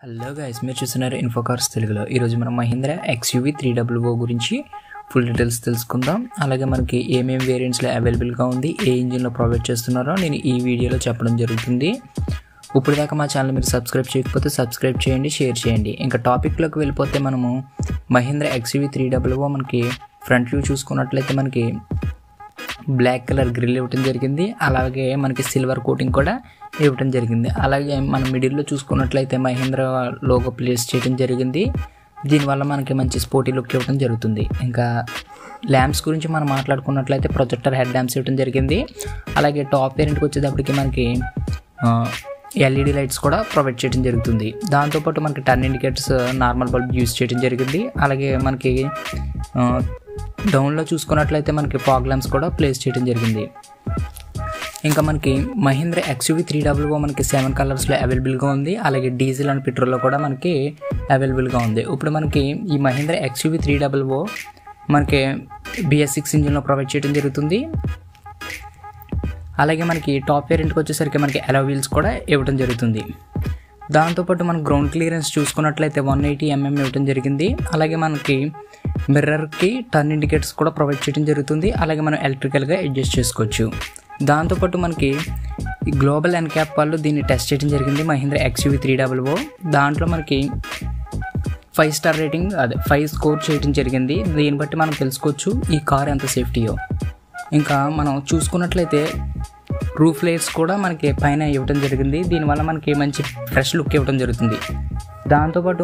Hello guys, మీరు చూస్తున్నారు ఇన్ఫోకార్స్ తెలుగులో. ఈరోజు మనం మహీంద్రా XUV 300 గురించి ఫుల్ డీటెయిల్స్ తెలుసుకుందాం. అలాగే మనకి ఏమేమి వేరియంట్స్లో అవైలబుల్గా ఉంది, ఏ ఇంజిన్లో ప్రొవైడ్ చేస్తున్నారో నేను ఈ వీడియోలో చెప్పడం జరుగుతుంది. ఇప్పుడు దాకా మా ఛానల్ మీరు సబ్స్క్రైబ్ చేయకపోతే సబ్స్క్రైబ్ చేయండి, షేర్ చేయండి. ఇంకా టాపిక్లోకి వెళ్ళిపోతే మనము మహీంద్రా XUV 300 మనకి ఫ్రంట్ వ్యూ చూసుకున్నట్లయితే మనకి బ్లాక్ కలర్ గ్రిల్ ఇవ్వడం జరిగింది. అలాగే మనకి సిల్వర్ కోటింగ్ కూడా ఇవ్వడం జరిగింది. అలాగే మనం మిడిల్లో చూసుకున్నట్లయితే మహీంద్రా లోగో ప్లేస్ చేయడం జరిగింది. దీనివల్ల మనకి మంచి స్పోర్టీ లుక్ ఇవ్వడం జరుగుతుంది. ఇంకా ల్యాంప్స్ గురించి మనం మాట్లాడుకున్నట్లయితే ప్రొజెక్టర్ హెడ్ ల్యాంప్స్ ఇవ్వడం జరిగింది. అలాగే టాప్ వేరియంట్కి వచ్చేటప్పటికి మనకి LED లైట్స్ కూడా ప్రొవైడ్ చేయడం జరుగుతుంది. దాంతోపాటు మనకి turn indicators normal bulb use చేయడం జరిగింది. అలాగే మనకి డౌన్లో చూసుకున్నట్లయితే మనకి ఫాగ్ ల్యాంప్స్ కూడా ప్లేస్ చేయడం జరిగింది. ఇంకా మనకి మహీంద్రా XUV 300 మనకి 7 కలర్స్లో అవైలబుల్గా ఉంది. అలాగే డీజిల్ అండ్ పెట్రోల్లో కూడా మనకి అవైలబుల్గా ఉంది. ఇప్పుడు మనకి ఈ మహీంద్రా XUV 300 మనకి BS6 ఇంజిన్లో ప్రొవైడ్ చేయడం జరుగుతుంది. అలాగే మనకి టాప్ వేరియంట్కి వచ్చేసరికి మనకి అలా వీల్స్ కూడా ఇవ్వడం జరుగుతుంది. దాంతోపాటు మనం గ్రౌండ్ క్లియరెన్స్ చూసుకున్నట్లయితే 180 mm ఇవ్వడం జరిగింది. అలాగే మనకి మిర్రర్కి టర్న్ ఇండికేటర్స్ కూడా ప్రొవైడ్ చేయడం జరుగుతుంది. అలాగే మనం ఎలక్ట్రికల్గా అడ్జస్ట్ చేసుకోవచ్చు. దాంతోపాటు మనకి గ్లోబల్ ఎన్క్యాప్ వాళ్ళు దీన్ని టెస్ట్ చేయడం జరిగింది మహీంద్రా XUV 300. దాంట్లో మనకి 5 స్టార్ రేటింగ్ 5 స్కోర్ చేయడం జరిగింది. దీన్ని బట్టి మనం తెలుసుకోవచ్చు ఈ కార్ ఎంత సేఫ్టీయో. ఇంకా మనం చూసుకున్నట్లయితే రూఫ్ లేయర్స్ కూడా మనకి పైన ఇవ్వడం జరిగింది. దీనివల్ల మనకి మంచి ఫ్రెష్ లుక్ ఇవ్వడం జరుగుతుంది. దాంతోపాటు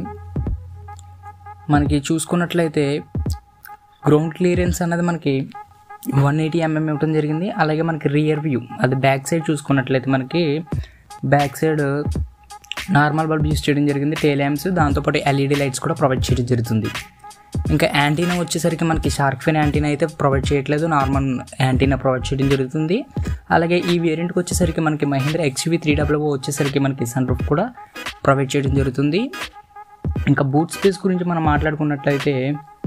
మనకి చూసుకున్నట్లయితే గ్రౌండ్ క్లియరెన్స్ అన్నది మనకి 180 mm ఇవ్వడం జరిగింది. అలాగే మనకి రియర్ వ్యూ బ్యాక్ సైడ్ చూసుకున్నట్లయితే మనకి back side normal bulb use చేయడం జరిగింది, టేల్ ల్యాంప్స్. దాంతోపాటు LED లైట్స్ కూడా ప్రొవైడ్ చేయడం జరుగుతుంది. ఇంకా యాంటీనా వచ్చేసరికి మనకి షార్క్ ఫిన్ యాంటీనా అయితే ప్రొవైడ్ చేయట్లేదు, నార్మల్ యాంటీనా ప్రొవైడ్ చేయడం జరుగుతుంది. అలాగే ఈ వేరియంట్కి వచ్చేసరికి మనకి మహీంద్రా XUV 300 వచ్చేసరికి మనకి సన్ రూఫ్ కూడా ప్రొవైడ్ చేయడం జరుగుతుంది. ఇంకా బూట్ స్పేస్ గురించి మనం మాట్లాడుకున్నట్లయితే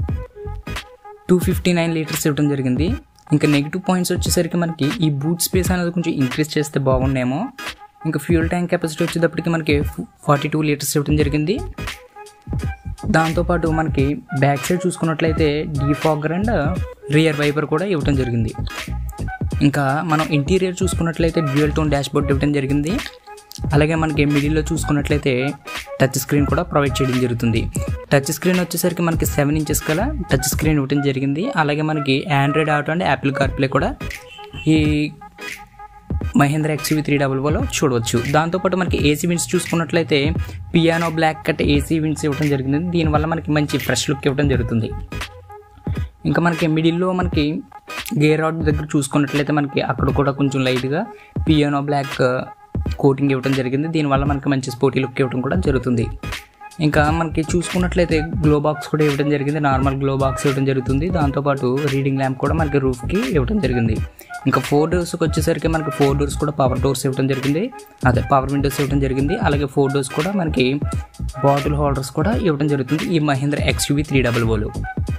259 లీటర్స్ ఇవ్వడం జరిగింది. ఇంకా నెగిటివ్ పాయింట్స్ వచ్చేసరికి మనకి ఈ బూట్ స్పేస్ అనేది కొంచెం ఇంక్రీజ్ చేస్తే బాగుండేమో. ఇంకా ఫ్యూల్ ట్యాంక్ కెపాసిటీ వచ్చేటప్పటికి మనకి 42 లీటర్స్ ఇవ్వడం జరిగింది. దాంతోపాటు మనకి బ్యాక్ సైడ్ చూసుకున్నట్లయితే డీఫాగర్ అండ్ రియర్ వైపర్ కూడా ఇవ్వడం జరిగింది. ఇంకా మనం ఇంటీరియర్ చూసుకున్నట్లయితే డ్యూయల్ టోన్ డాష్ బోర్డ్ ఇవ్వడం జరిగింది. అలాగే మనకి మిడిల్లో చూసుకున్నట్లయితే టచ్ స్క్రీన్ కూడా ప్రొవైడ్ చేయడం జరుగుతుంది. టచ్ స్క్రీన్ వచ్చేసరికి మనకి 7 inches గల టచ్ స్క్రీన్ ఇవ్వడం జరిగింది. అలాగే మనకి Android Auto and Apple CarPlay కూడా ఈ మహీంద్రా XUV 300లో చూడవచ్చు. దాంతోపాటు మనకి AC విండ్స్ చూసుకున్నట్లయితే piano black cut AC vents ఇవ్వడం జరిగింది. దీనివల్ల మనకి మంచి ఫ్రెష్ లుక్ ఇవ్వడం జరుగుతుంది. ఇంకా మనకి మిడిల్లో మనకి గేర్ రాడ్ దగ్గర చూసుకున్నట్లయితే మనకి అక్కడ కూడా కొంచెం లైట్గా పియానో బ్లాక్ కోటింగ్ ఇవ్వడం జరిగింది. దీనివల్ల మనకి మంచి స్పోర్టీ లుక్ ఇవ్వడం కూడా జరుగుతుంది. ఇంకా మనకి చూసుకున్నట్లయితే గ్లో బాక్స్ కూడా ఇవ్వడం జరిగింది, నార్మల్ గ్లో బాక్స్ ఇవ్వడం జరుగుతుంది. దాంతోపాటు రీడింగ్ ల్యాంప్ కూడా మనకి రూఫ్కి ఇవ్వడం జరిగింది. ఇంకా 4 డోర్స్కి వచ్చేసరికి మనకి 4 డోర్స్ కూడా పవర్ డోర్స్ ఇవ్వడం జరిగింది, పవర్ విండోస్ ఇవ్వడం జరిగింది. అలాగే 4 డోర్స్ కూడా మనకి బాటిల్ హోల్డర్స్ కూడా ఇవ్వడం జరుగుతుంది ఈ మహీంద్రా XUV 300లో.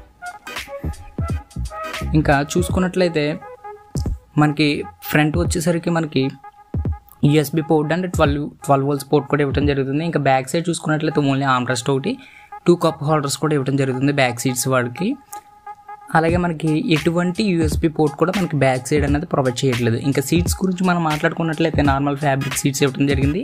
ఇంకా చూసుకున్నట్లయితే మనకి ఫ్రంట్ వచ్చేసరికి మనకి USB port and 12 volts port కూడా ఇవ్వడం జరుగుతుంది. ఇంకా బ్యాక్ సైడ్ చూసుకున్నట్లయితే ఓన్లీ ఆర్మ్రెస్ట్ ఒకటి, 2 కప్ హోల్డర్స్ కూడా ఇవ్వడం జరుగుతుంది బ్యాక్ సీట్స్ వాడికి. అలాగే మనకి ఎటువంటి USB పోర్ట్ కూడా మనకి బ్యాక్ సైడ్ అనేది ప్రొవైడ్ చేయట్లేదు. ఇంకా సీట్స్ గురించి మనం మాట్లాడుకున్నట్లయితే నార్మల్ ఫ్యాబ్రిక్ సీట్స్ ఇవ్వడం జరిగింది.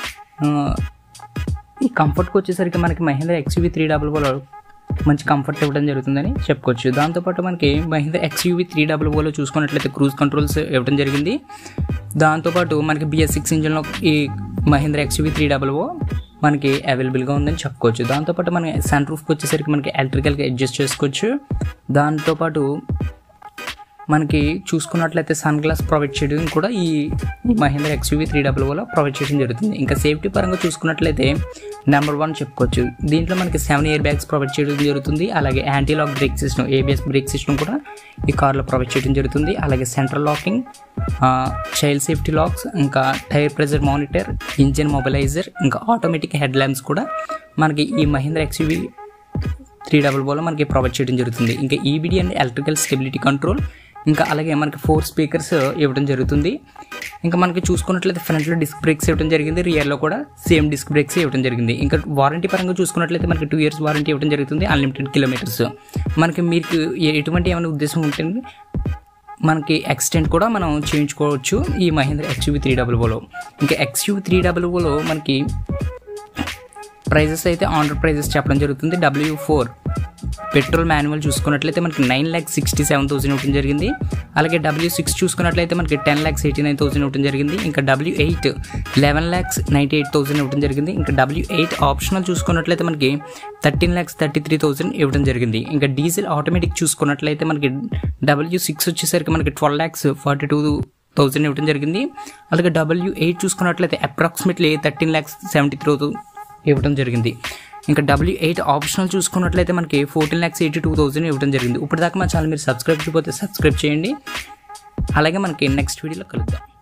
ఈ కంఫర్ట్కి వచ్చేసరికి మనకి మహీంద్రా XUV 300లో మంచి కంఫర్ట్ ఇవ్వడం జరుగుతుందని చెప్పుకోవచ్చు. దాంతోపాటు మనకి మహీంద్రా XUV 300లో చూసుకున్నట్లయితే క్రూజ్ కంట్రోల్స్ ఇవ్వడం జరిగింది. దాంతోపాటు మనకి BS6 ఇంజిన్లో ఈ మహీంద్రా XUV 300 మనకి అవైలబుల్గా ఉందని చెప్పుకోవచ్చు. దాంతోపాటు మన సన్ రూఫ్కి వచ్చేసరికి మనకి ఎలక్ట్రికల్గా అడ్జస్ట్ చేసుకోవచ్చు. దాంతోపాటు మనకి చూసుకున్నట్లయితే సన్ గ్లాస్ ప్రొవైడ్ చేయడం కూడా ఈ మహీంద్రా XUV 300లో ప్రొవైడ్ చేయడం జరుగుతుంది. ఇంకా సేఫ్టీ పరంగా చూసుకున్నట్లయితే నెంబర్ 1 చెప్పుకోవచ్చు. దీంట్లో మనకి 7 ఎయిర్ బ్యాగ్స్ ప్రొవైడ్ చేయడం జరుగుతుంది. అలాగే anti lock brake system, ABS brake system కూడా ఈ కార్లో ప్రొవైడ్ చేయడం జరుగుతుంది. అలాగే central locking, child safety locks, ఇంకా tyre pressure monitor, engine mobiliser, ఇంకా ఆటోమేటిక్ హెడ్ ల్యాంప్స్ కూడా మనకి ఈ మహీంద్రా XUV 300లో మనకి ప్రొవైడ్ చేయడం జరుగుతుంది. ఇంకా EBD and electrical stability control, ఇంకా అలాగే మనకి 4 స్పీకర్స్ ఇవ్వడం జరుగుతుంది. ఇంకా మనకి చూసుకున్నట్లయితే ఫ్రంట్లో డిస్క్ బ్రేక్స్ ఇవ్వడం జరిగింది, రియర్లో కూడా సేమ్ డిస్క్ బ్రేక్స్ ఇవ్వడం జరిగింది. ఇంకా వారంటీ పరంగా చూసుకున్నట్లయితే మనకి 2 years వారంటీ ఇవ్వడం జరుగుతుంది, అన్లిమిటెడ్ కిలోమీటర్స్. మనకి మీకు ఎటువంటి ఏమైనా ఉద్దేశం ఉంటుంది మనకి ఎక్స్టెంట్ కూడా మనం చేయించుకోవచ్చు ఈ మహీంద్రా XUV 300లో. ఇంకా XUV 300లో మనకి ప్రైజెస్ అయితే ఆనర్ ప్రైజెస్ చెప్పడం జరుగుతుంది. W4 పెట్రోల్ మాన్యువల్ చూసుకున్నట్లయితే మనకి 9,67,000 ఇవ్వడం జరిగింది. అలాగే W6 చూసుకున్నట్లయితే మనకి 10,89,000 ఇవ్వడం జరిగింది. ఇంకా W8 11,98,000 ఇవ్వడం జరిగింది. ఇంకా W8 ఆప్షనల్ చూసుకున్నట్లయితే మనకి 13,33,000 ఇవ్వడం జరిగింది. ఇంకా డీజిల్ ఆటోమేటిక్ చూసుకున్నట్లయితే మనకి W6 వచ్చేసరికి మనకి 12,42,000 ఇవ్వడం జరిగింది. అలాగే W8 చూసుకున్నట్లయితే అప్రాక్సిమేట్లీ 13,73,000 ఇవ్వడం జరిగింది. ఇంకా W8 ఆప్షనల్ చూసుకున్నట్లయితే మనకి 14,82,000 ఇవ్వడం జరిగింది. ఇప్పటిదాకా మా ఛానల్ మీరు సబ్స్క్రైబ్ చేయకపోతే సబ్స్క్రైబ్ చేయండి. అలాగే మనకి నెక్స్ట్ వీడియోలో కలుద్దాం.